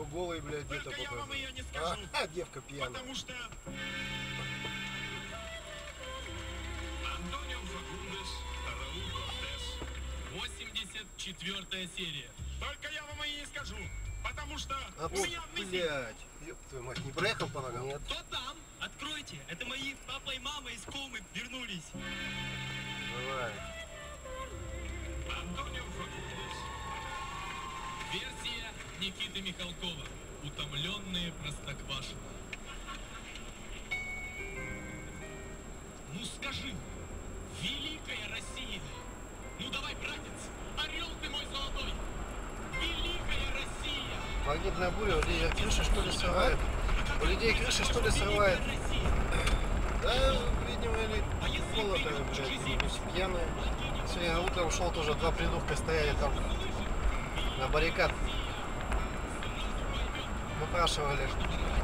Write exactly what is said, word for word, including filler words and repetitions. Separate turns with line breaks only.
То голый, блядь, где-то
Только я
потом.
вам ее не скажу.
А, а, девка пьяная.
Потому что... Антонио Фагундес, Рауль Кортес.
восемьдесят четвёртая серия.
Только я вам ее не скажу. Потому что
А
у
вот,
меня в мысли...
блядь. Ёб твою мать, не проехал по ногам? Нет.
Кто там? Откройте. Это мои папа и мама из комы вернулись.
Давай.
Антонио Фагундес.
Версия Никиты Михалкова. Утомленные Простоквашино. Ну скажи, великая Россия. Ну давай, братец, орел ты мой золотой. Великая Россия.
Магнитная буря, у людей крыши что ли срывает? У людей крыши что ли срывает? Да, видимо, или холодно, блядь, пусть пьяные. Сегодня утром шел тоже, два придурка стояли там на баррикад. Выпрашивали